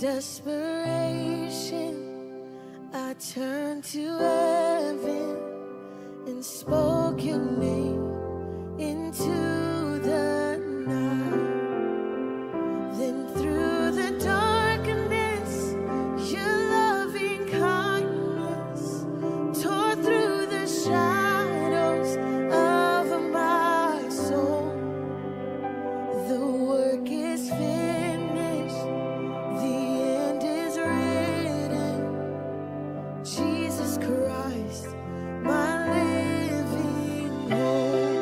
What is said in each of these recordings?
desperation, I turned to heaven and spoke your name into the night. Then through the darkness, your loving kindness tore through the shadows of my soul. The work is finished, the end is written. Jesus Christ, my living hope.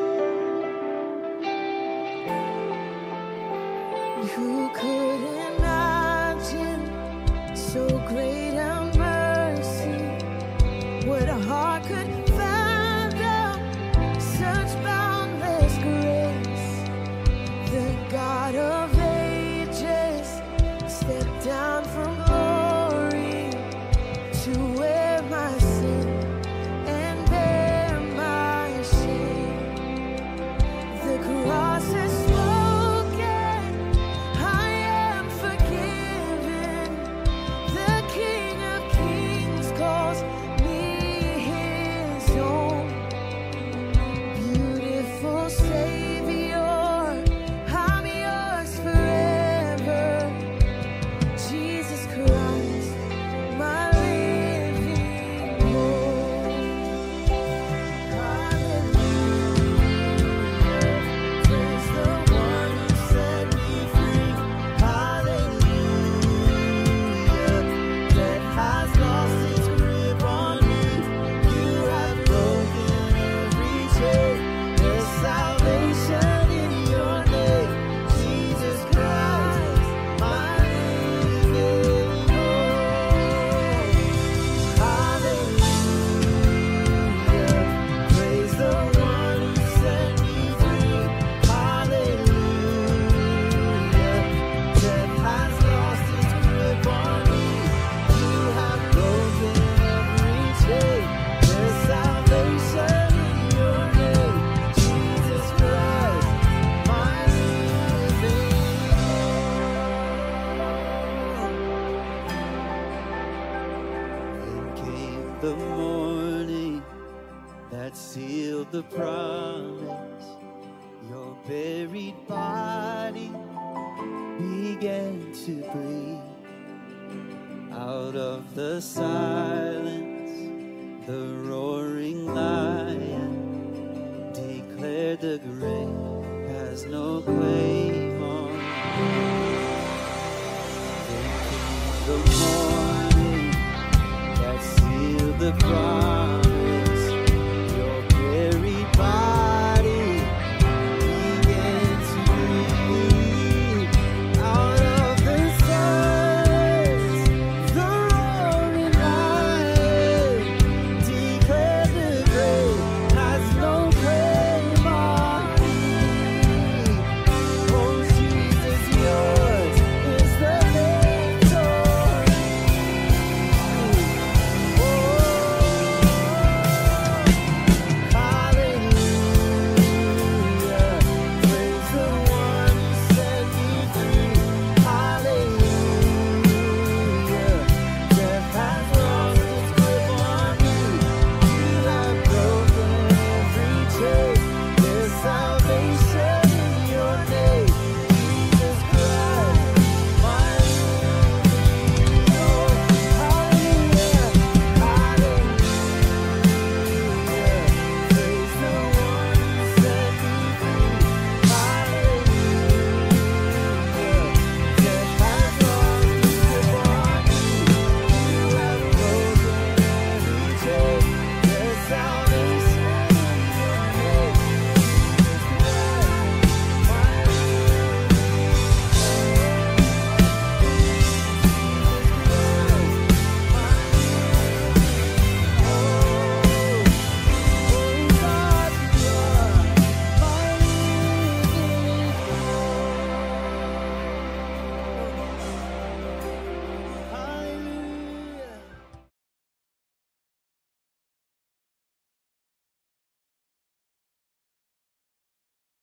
Who could imagine so great a mercy? What a heart could fathom such boundless grace? The God of ages stepped down from glory to wear my sin and bear my shame. The cross has spoken, I am forgiven. The King of Kings calls me his own. Beautiful Savior, I'm yours forever. Jesus Christ, my living hope. Hallelujah, praise the one who set me free. Hallelujah, death has lost its grip on me. You have broken every chain. There's salvation in your name, Jesus Christ, my living hope. Hallelujah, praise the one who set me free. Hallelujah, death has lost its grip on me. You have broken every chain. There's salvation in your name, Jesus Christ, my living hope. Then came the morning that sealed the promise. Your buried body began to breathe. Out of the silence, the roaring lion declared the grave has no claim on me. Then came the morning that sealed the promise.